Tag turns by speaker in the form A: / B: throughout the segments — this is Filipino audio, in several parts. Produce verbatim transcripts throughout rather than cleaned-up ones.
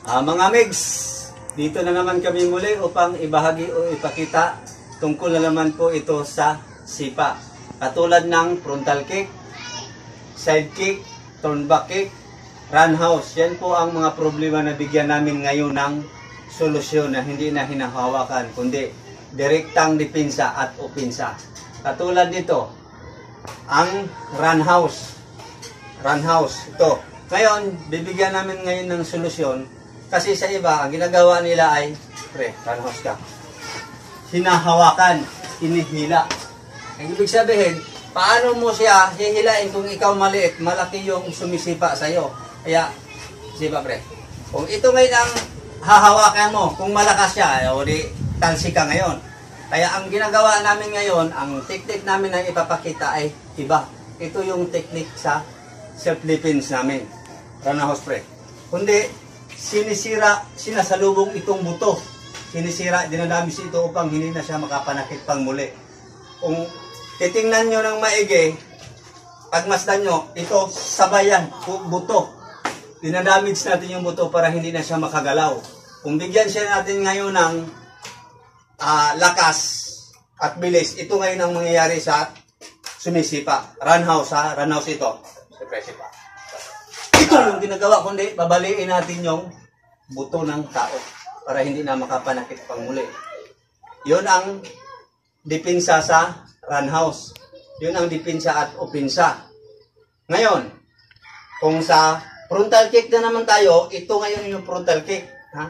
A: Ah, mga Megs, dito na naman kami muli upang ibahagi o ipakita tungkol na naman po ito sa sipa. Katulad ng frontal kick, side kick, turn back kick, run house. Yan po ang mga problema na bigyan namin ngayon ng solusyon na hindi na hinahawakan, kundi direktang depensa at opensa. Katulad nito, ang run house. Run house, ito. Ngayon, bibigyan namin ngayon ng solusyon. Kasi sa iba, ang ginagawa nila ay, pre, run house ka. Hinahawakan, hinihila. Ang ibig sabihin, paano mo siya hihilain kung ikaw maliit, malaki yung sumisipa sa'yo. Kaya, sipa pre, kung ito ngayon ang hahawakan mo, kung malakas siya, o di, talsi ka ngayon. Kaya ang ginagawa namin ngayon, ang technique namin na ipapakita ay iba. Ito yung technique sa self-defense namin. Run house pre. Kundi, sinisira, sinasalubong itong buto. Sinisira, dinadamis ito upang hindi na siya makapanakit pang muli. Kung titingnan nyo ng maigi, pagmasdan nyo, ito sabayan, buto. Dinadamage natin yung buto para hindi na siya makagalaw. Kung bigyan siya natin ngayon ng uh, lakas at bilis, ito ngayon ang mangyayari sa sumisipa. Run house ha, run house ito. Sipa. Ito yung ginagawa, kundi babaliin natin yung buto ng tao para hindi na makapanakit pang muli. Yun ang depensa sa run house. Yun ang depensa at opensa. Ngayon, kung sa frontal kick na naman tayo, ito ngayon yung frontal kick. Ha?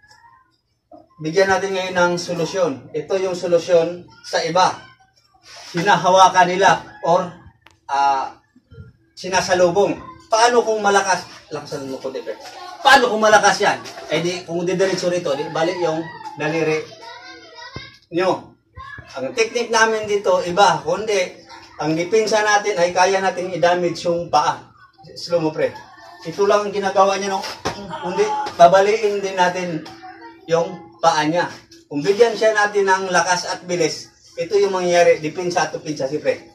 A: Bigyan natin ngayon ng solusyon. Ito yung solusyon sa iba. Hinahawakan nila or uh, sinasalubong. Paano kung malakas? Lakasan mo ko, Depe. Paano kung malakas yan? Eh di, kung didiretso rito, di, balik yung daliri nyo. Ang technique namin dito, iba. Kundi, ang depensa natin ay kaya natin i-damage yung paa. Slow mo, pre. Ito lang ang ginagawa niya, no? Kundi, babaliin din natin yung paa niya. Kung bigyan siya natin ng lakas at bilis, ito yung mangyayari. Depensa at opensa, si pre.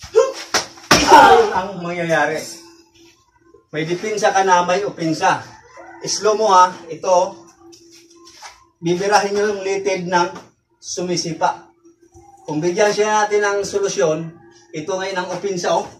A: Ito ang mangyayari. May depensa ka na, may opensa. Slow mo ha, ito, bibirahin nyo yung litid ng sumisipa. Kung bigyan siya natin ng solusyon, ito ngayon ang opensa, oh.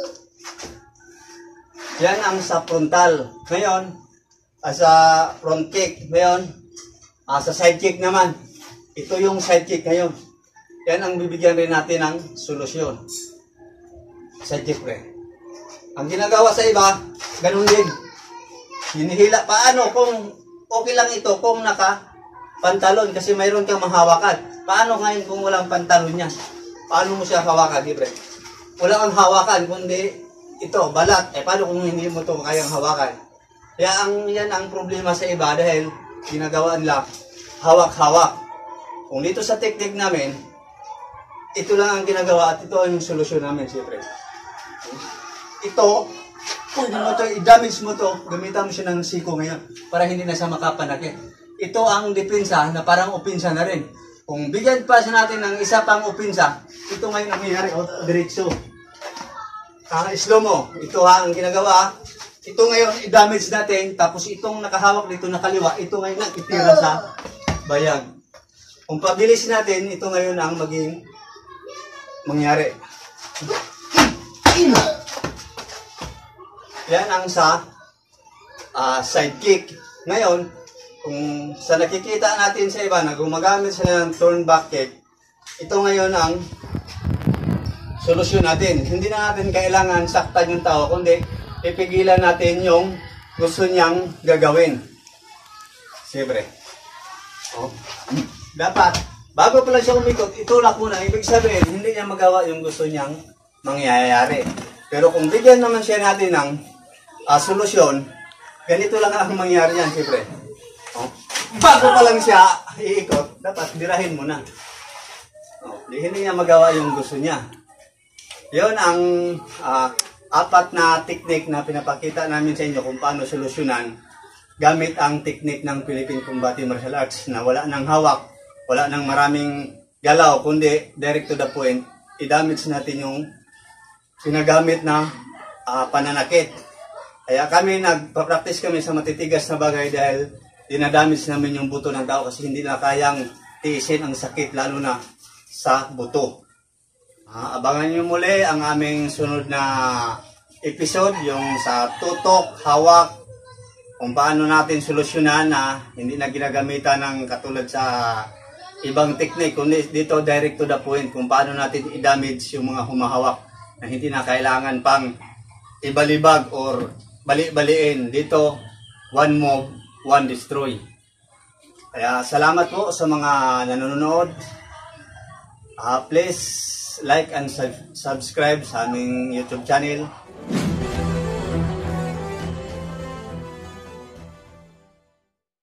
A: Yan ang sa frontal. Ngayon, sa front kick, ngayon, sa side kick naman, ito yung side kick ngayon. Yan ang bibigyan rin natin ng solusyon. Side kick pre. Ang ginagawa sa iba, ganun din. Hinihila. Paano kung okay lang ito kung naka-pantalon kasi mayroon kang mahawakan. Paano ngayon kung walang pantalon niya? Paano mo siya hawakan, libre? Wala kang hawakan, kundi ito, balat. Eh, paano kung hindi mo ito kayang hawakan? Kaya ang, yan ang problema sa iba dahil ginagawa nila hawak-hawak. Kung dito sa technique namin, ito lang ang ginagawa at ito ang solusyon namin, siyempre. Ito, pwede mo ito, i-damage mo ito, gamitan mo siya ng siko ngayon para hindi na siya makapanakit. Ito ang depensa na parang opensa na rin. Kung bigyan pa siya natin ng isa pang opensa, ito ngayon ang nangyayari, o, diretso. Ah, slow mo, ito ha, ang ginagawa, ito ngayon, i-damage natin, tapos itong nakahawak dito na kaliwa, ito ngayon ang itira sa bayag. Kung pabilisin natin, ito ngayon ang maging mangyari. Yan ang sa uh, side kick. Ngayon, kung sa nakikita natin sa iba na gumagamit sila ng turn back kick, ito ngayon ang solusyon natin. Hindi na natin kailangan saktan yung tao, kundi ipigilan natin yung gusto niyang gagawin. Siyempre. Oh. Dapat, bago pala siya umikot, itulak muna. Ibig sabihin, hindi niya magawa yung gusto niyang mangyayari. Pero kung bigyan naman siya natin ng Uh, solusyon, ganito lang ang mangyari yan, siyempre. Oh. Bago pa lang siya iikot, dapat birahin mo na. Oh. Di, hindi niya magawa yung gusto niya. Yun ang uh, apat na technique na pinapakita namin sa inyo kung paano solusyonan gamit ang technique ng Philippine Combative Martial Arts na wala nang hawak, wala nang maraming galaw, kundi direct to the point, i-damage natin yung pinagamit na uh, pananakit. Kaya kami, nagpa-practice kami sa matitigas na bagay dahil dinadamage namin yung buto ng tao kasi hindi na kayang tiisin ang sakit lalo na sa buto. Ah, abangan nyo muli ang aming sunod na episode, yung sa tutok, hawak, kung paano natin solusyonan na hindi na ginagamitan ng katulad sa ibang technique, kundi dito direct to the point kung paano natin i-damage yung mga humahawak na hindi na kailangan pang ibalibag or bali-baliin. Dito, one move, one destroy. Kaya salamat po sa mga nanonood. Uh, please like and sub subscribe sa aming YouTube channel.